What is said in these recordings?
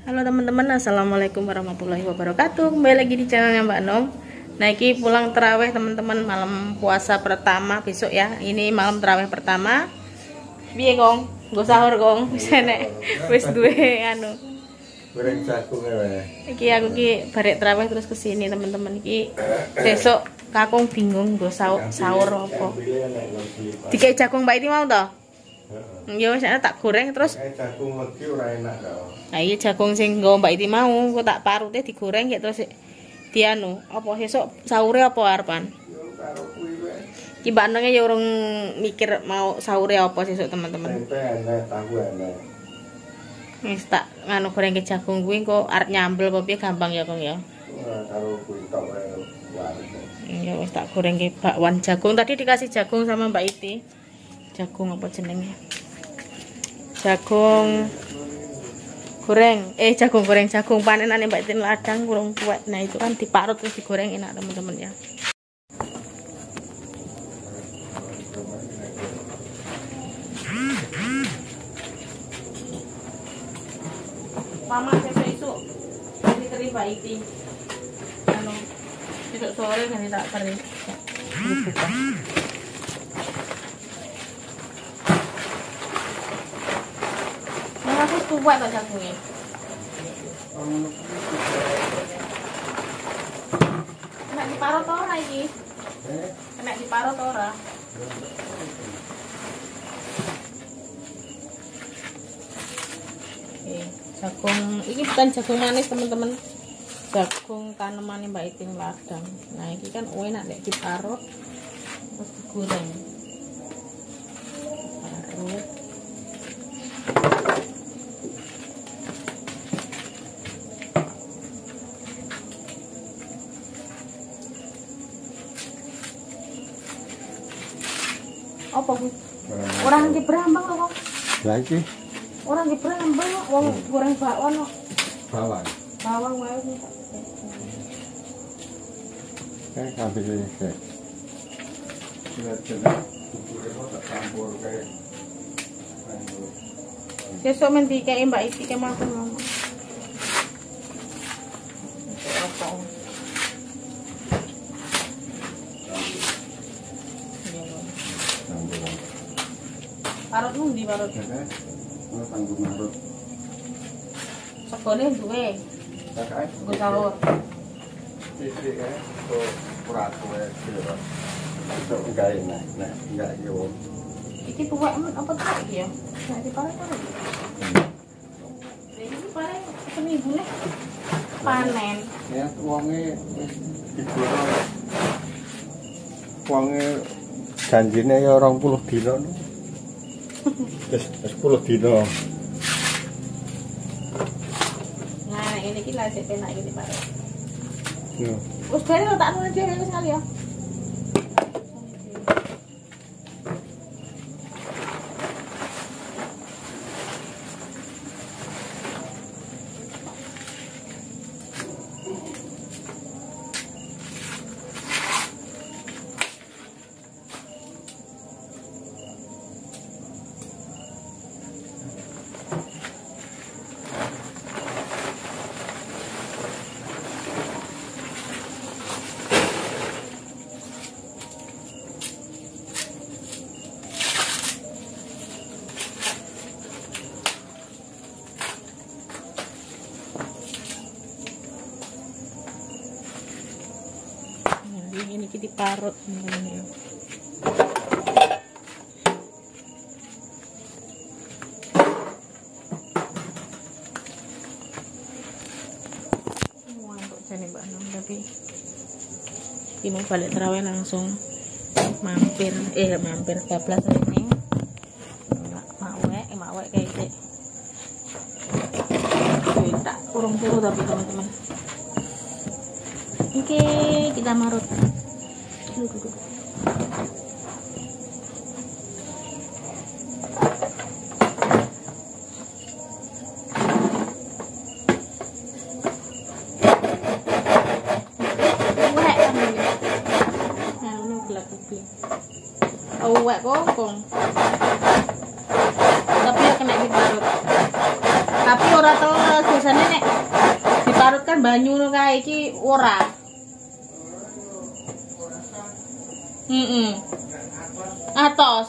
Halo teman-teman, assalamualaikum warahmatullahi wabarakatuh. Kembali lagi di channelnya Mbak Nom. Nah, ini pulang terawih teman-teman, malam puasa pertama besok ya. Ini malam terawih pertama. Piye Kong? Nggo sahur Kong. Wis enek. Wis duwe anu. Goreng jagung ya. Iki aku ki barek terawih terus kesini teman-teman. Iki besok kakung bingung nggo sahur apa. Dikai jagung Mbak Iti mau toh? Ya wis tak goreng terus. Jagung legi ora enak kok. Nah iya jagung sing nggo Mbak Iti mau, kok tak parute digoreng ya terus dianu, apa sesuk sahure apa arepan? Yo karo kuwi wae. Ki Mbak Nong ya urung mikir mau sahure apa sesuk teman-teman. Tempe enak, tahu enak. Wis tak nganu goreng ke jagung kuwi kok arep nyambel apa piye gampang ya Kong ya. Ora karo kuwi tok wae wae. Ya wis tak goreng ke bakwan jagung. Tadi dikasih jagung sama Mbak Iti. Jagung apa jenenge? Jagung goreng, jagung goreng, jagung panenane Mbak Tin ladang kurang kuat. Nah itu kan diparut terus digoreng enak teman-teman ya. Mama besok ini kering Mbak Iti. Anu besok sore kan tak kering. Buka. Aku tuwek kok jagungnya. Kena diparo to ora iki? Kena diparo to ora? Oke, jagung ini bukan jagung manis teman-teman. Jagung tanemane Mbak Iti ladang. Nah, ini kan enak nek diparut terus digoreng. Parut. Apa kuwi? Orang ki brambang kok. Lah iki Orang ki brambang wong goreng bakwan kok. bawang. Bawang wae iki. Kabeh iki. Jelas-jelas bubure kok tak campur kae. Sesuk men dikeki Mbak Iti ke makan mama. Apa? Parut ndi parut? Ora tanggung marut. Segone duwe. Kae. Nggo sahur. Iki kae kok ora kowe kira. Kok enggak enak. Nah, enggak yo. Iki tuwek apa tuwek iki ya? Nek diparut parut. Iki paling seminggu nih panen. Ya wonge wis digorong. Wonge janjine ya 20 dina. Wis 10 dina. Nah, ini iki lha sik penak iki parut. Yo. Wis bare tak anu dhewe wis kali ya. Ini kita parut teman-teman. Untuk jadi Mbak Nom tapi ini mau balik terawih langsung mampir bablas ini mawek kayak gitu. Tak kurung turu tapi teman-teman. Oke, kita marut. Duduk. Awak kokong. Tapi ya kena diparut. Tapi ora telur biasanya nek kan banyu ngono kae iki ora. Atos.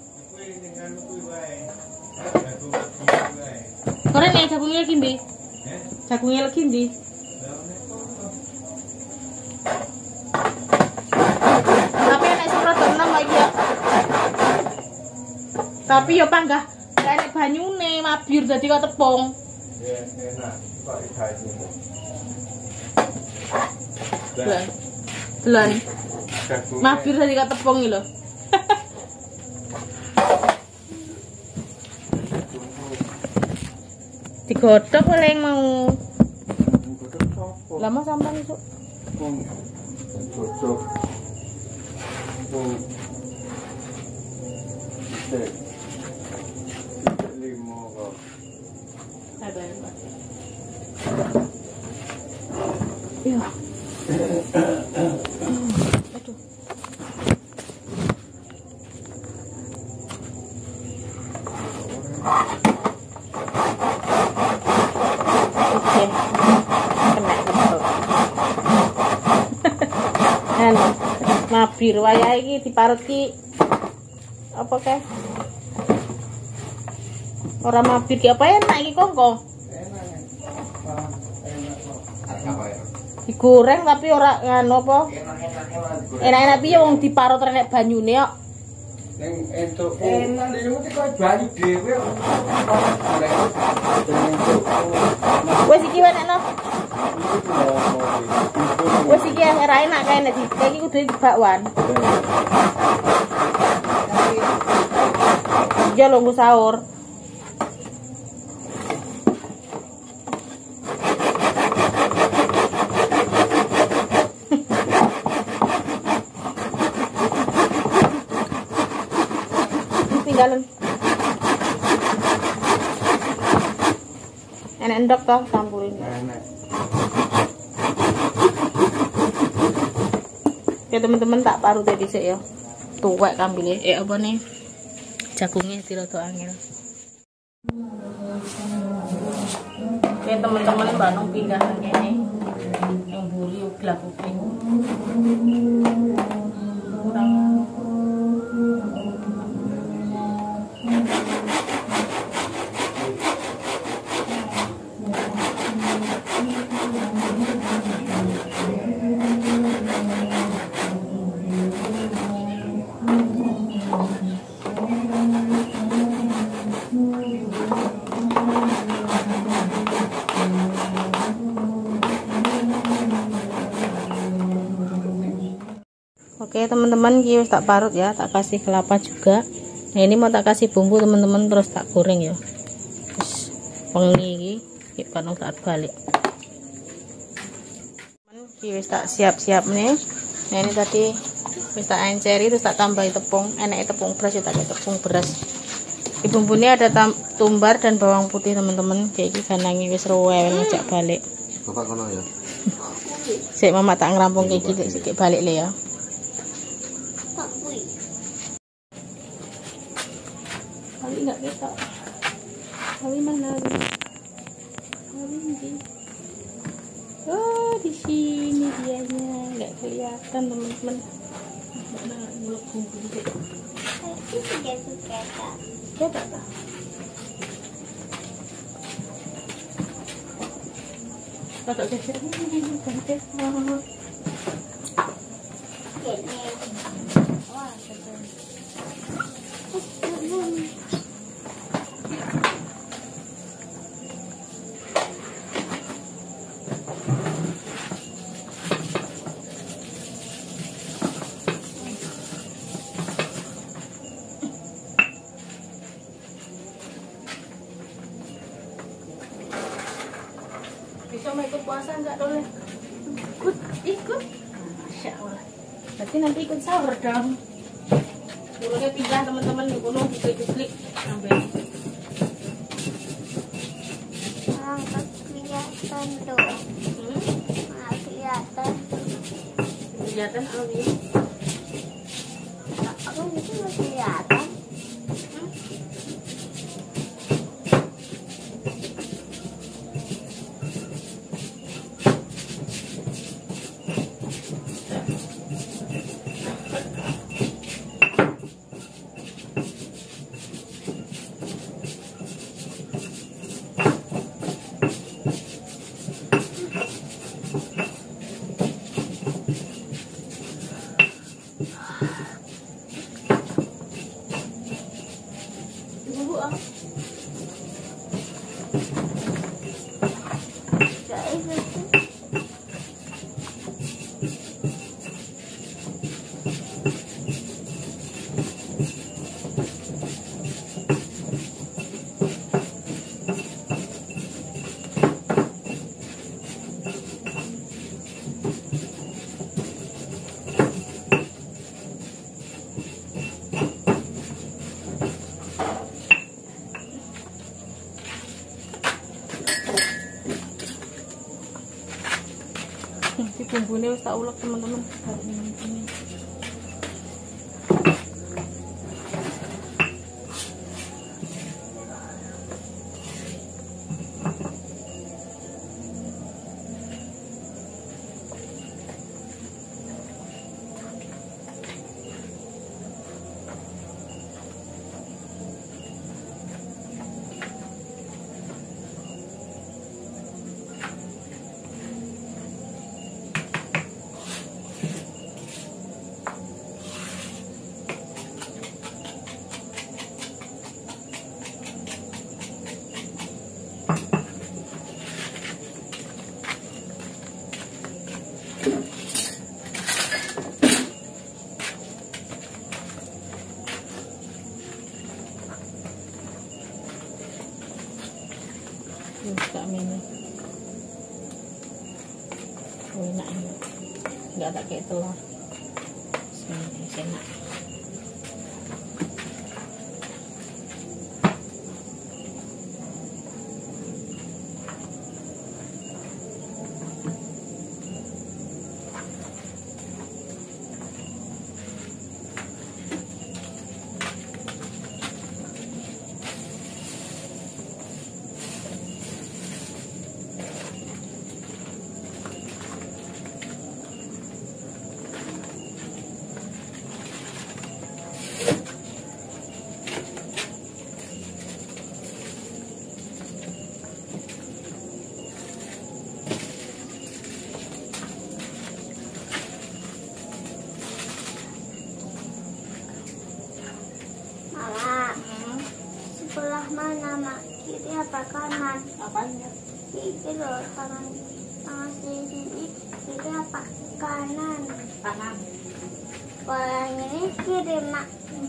Korek nek jagungnya lagi ndi? Jagungnya lagi ndi? Tapi nek semprot enam lagi ya. Tapi yo panggah nek banyune mabur dadi kok tepung. Ya, enak. Kok iku. Delan. Mabur dadi kok tepung iki lho. Digodhog oleh mau. Lah mau sampean iso. Godhog. Limo kok. Iya. Aduh. Oke. Kena betul. Anu, mabir wayahe iki diparut ki apa kae? Ora mabir ki apa enak iki kongko? Digoreng tapi ora ngano apa? Enak-enak piye wong diparut nek banyune kok. Ning entuk enak lho kok banyu dhewe. Wes iki wenekno. Wes iki ora enak kae nek iki kudu bakwan. Ya lho nggo sahur. Tinggalan. Enak endok toh campurin. Enak. Ya teman-teman tak parut ya dhisik ya. Tuwek kambile. Apa nih? Jagungnya dirada angel. Oke teman-teman Mbak Nung pindah ngene. Yang buri uglak kuping. Kurang Oke teman-teman, ini tak parut ya, tak kasih kelapa juga. Nah ini mau tak kasih bumbu teman-teman, terus tak goreng ya. Terus pengi ini, kan tak balik. Ini tak siap-siap nih. Nah ini tadi wis tak enceri, terus tak tambahin tepung. Enaknya tepung beras ya, tak kayak tepung beras. Di bumbunya ada tumbar dan bawang putih teman-teman. Kayak gini kanangi wis rewel ngejak balik. Bapak kono ya. Sik mama tak ngerampung kayak gini, sikit balik le ya. Kali enggak ketok. Kali mana? Kali ini. Oh, di sini dianya. Enggak kelihatan, teman-teman. Mana muluk bumbu dikit. Itu suka-suka. Ketok tak? Ketok geser ini, geser. Wah, betul. Bisa mau ikut puasa enggak boleh? Ikut. Masya Allah. Berarti nanti ikut sahur dong. Burungnya pindah teman-teman di gunung diklik sampai. Nggak kelihatan tuh. Nggak kelihatan. Kelihatan Alwi. Aku itu nggak kelihatan. Bumbunya wis tak ulek teman-teman. Buka ini. Oh, enak ini. Enggak ada kayak telur. Sini enak. Sebelah mana, Mak? Kiri apa kanan? Apanya? Kiri loh, tangan sini. Kiri apa kanan? Kanan. Kalau yang ini kiri, Mak.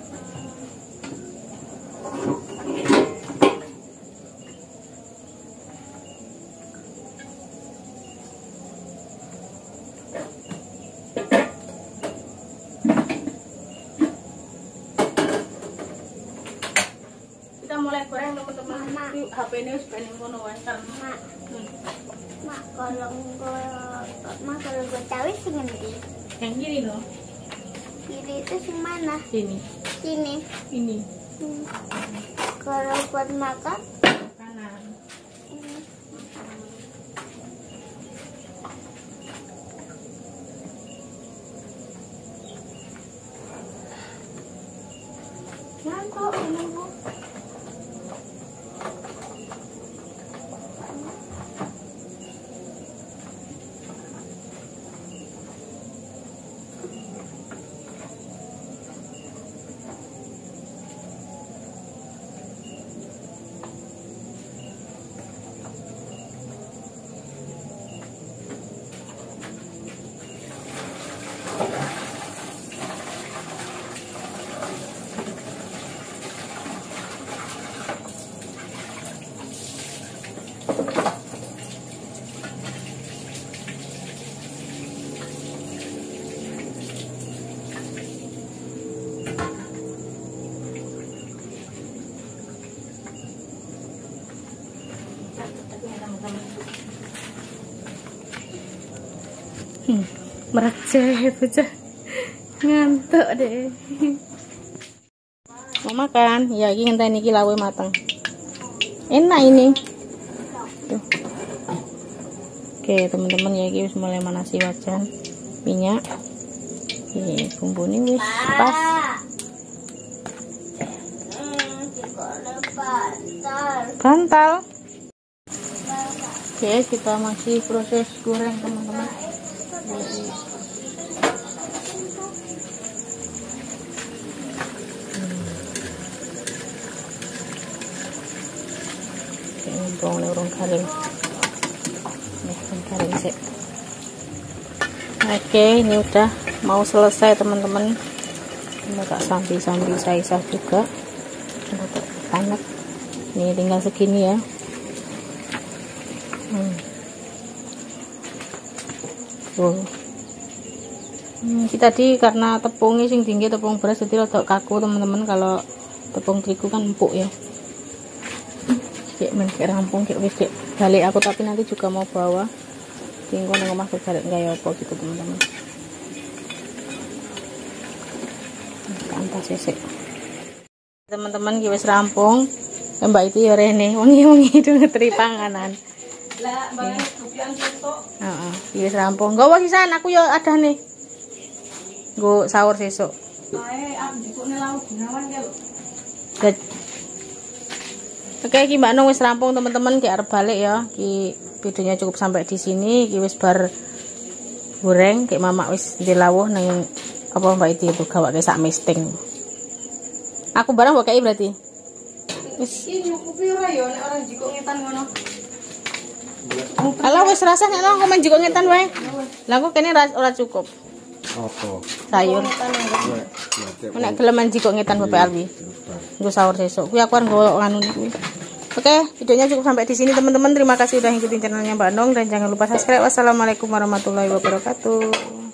Mulai goreng teman-teman. Mak. HP ini wis ben ngono wae karena Mak, kalau gue tahu sih ngendi? yang gini loh. Kiri itu sih mana? Sini. Sini. Ini Kalau buat makan kanan. ini. Ngantuk ini, Bu. Mereceh bocah, ngantuk deh. Mau makan? Ya, ini ngenteni iki lawe mateng. Enak ini. Tuh. Oke, teman-teman ya, iki wis mulai manasi wajan minyak. Oke, bumbune wis pas. Kantal. Oke, kita masih proses goreng teman-teman. Oke, urung garing. Garing sih. Oke, ini udah mau selesai teman-teman. Ini tak sambil saya juga. Udah panas. Ini tinggal segini ya. Kita tadi karena tepungnya sing tinggi, tepung beras jadi rada kaku teman-teman. Kalau tepung terigu kan empuk ya. Kayak men kayak rampung kayak wis balik aku, tapi nanti juga mau bawa tinggal nang omah balik enggak ya apa gitu teman-teman. Kantas sesek. Teman-teman iki wis rampung. Mbak itu ya rene wengi-wengi itu ngeteri panganan. Lah, Mbak kopian soto. Heeh, iki wis rampung. Nggawa sisan aku ya ada nih. Nggo sahur sesuk. Ae aku dikune lauk gunawan ya lho. Oke, iki Mbak Nung wis rampung teman-teman, ki arep balik ya. Ki videonya cukup sampai di sini. Ki wis bar goreng, ki Mama wis dilawuh nang apa Mbak itu gawake sak misting. Aku barang mbok kei berarti. Wis iki nyukupi ora ya nek ora jiko ngetan ngono. Ala wis rasa nek kok men jiko ngetan wae. Lah kok kene ora cukup. Apa? Sayur. Nek gelem jiko ngetan Bapak Alwi. Nggo sahur sesuk. Kuwi aku arep nggo nganu kuwi. Oke, videonya cukup sampai di sini teman-teman. Terima kasih udah ngikutin channelnya Mbak Nong dan jangan lupa subscribe. Wassalamualaikum warahmatullahi wabarakatuh.